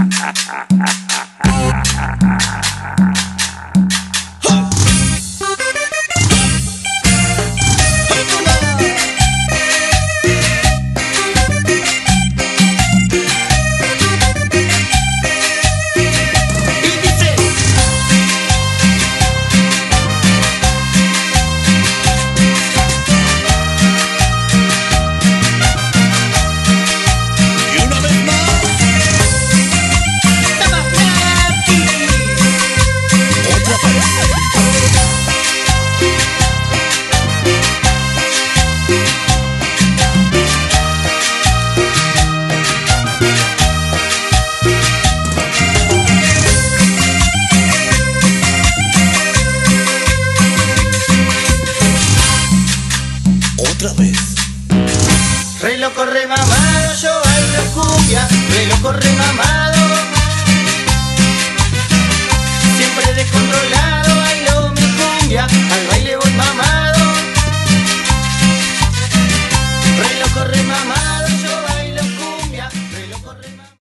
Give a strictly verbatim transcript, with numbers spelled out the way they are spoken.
Otra vez. Re loco, re mamado, yo bailo cumbia. Re loco, re mamado, siempre descontrolado, bailo mi cumbia. Al baile voy mamado. Re loco, re mamado.